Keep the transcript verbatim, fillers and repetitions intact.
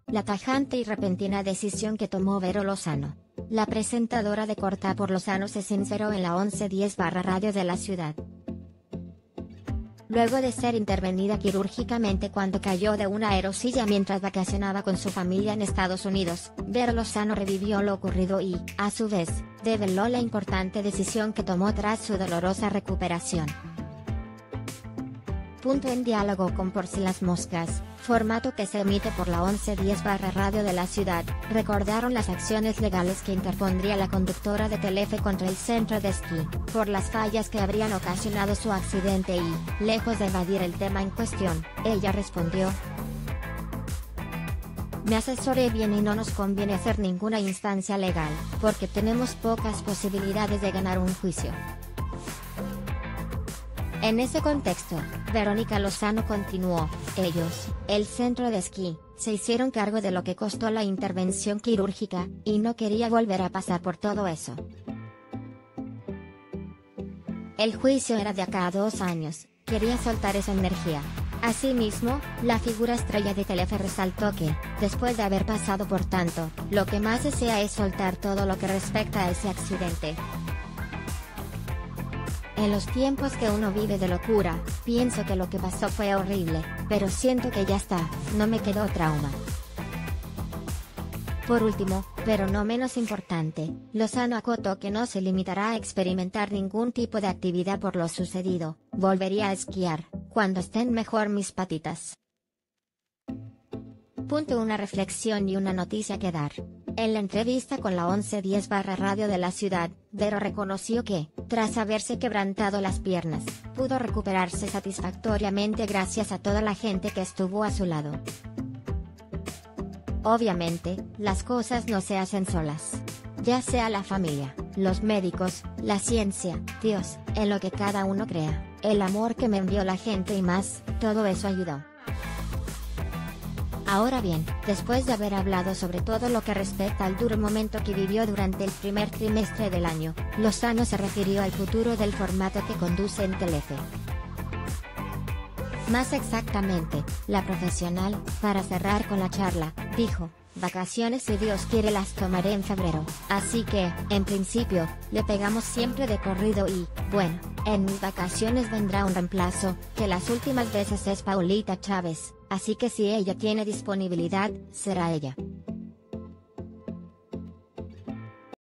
la tajante y repentina decisión que tomó Vero Lozano. La presentadora de Corta por Lozano se sinceró en la once diez barra radio de la ciudad. Luego de ser intervenida quirúrgicamente cuando cayó de una aerosilla mientras vacacionaba con su familia en Estados Unidos, Vero Lozano revivió lo ocurrido y, a su vez, develó la importante decisión que tomó tras su dolorosa recuperación. Punto en diálogo con Por si las moscas, formato que se emite por la once diez barra radio de la ciudad, recordaron las acciones legales que interpondría la conductora de Telefe contra el centro de esquí, por las fallas que habrían ocasionado su accidente y, lejos de evadir el tema en cuestión, ella respondió: "Me asesoré bien y no nos conviene hacer ninguna instancia legal, porque tenemos pocas posibilidades de ganar un juicio". En ese contexto, Verónica Lozano continuó: "Ellos, el centro de esquí, se hicieron cargo de lo que costó la intervención quirúrgica, y no quería volver a pasar por todo eso. El juicio era de acá a dos años, quería soltar esa energía". Asimismo, la figura estrella de Telefe resaltó que, después de haber pasado por tanto, lo que más desea es soltar todo lo que respecta a ese accidente. "En los tiempos que uno vive de locura, pienso que lo que pasó fue horrible, pero siento que ya está, no me quedó trauma". Por último, pero no menos importante, Lozano acotó que no se limitará a experimentar ningún tipo de actividad por lo sucedido: "Volvería a esquiar, cuando estén mejor mis patitas". Punto una reflexión y una noticia que dar. En la entrevista con la once diez barra radio de la ciudad, Vero reconoció que, tras haberse quebrantado las piernas, pudo recuperarse satisfactoriamente gracias a toda la gente que estuvo a su lado. Obviamente, las cosas no se hacen solas. Ya sea la familia, los médicos, la ciencia, Dios, en lo que cada uno crea, el amor que me envió la gente y más, todo eso ayudó. Ahora bien, después de haber hablado sobre todo lo que respecta al duro momento que vivió durante el primer trimestre del año, Lozano se refirió al futuro del formato que conduce en Telefe. Más exactamente, la profesional, para cerrar con la charla, dijo: "Vacaciones si Dios quiere las tomaré en febrero, así que, en principio, le pegamos siempre de corrido y, bueno, en mis vacaciones vendrá un reemplazo, que las últimas veces es Paulita Chávez, así que si ella tiene disponibilidad, será ella".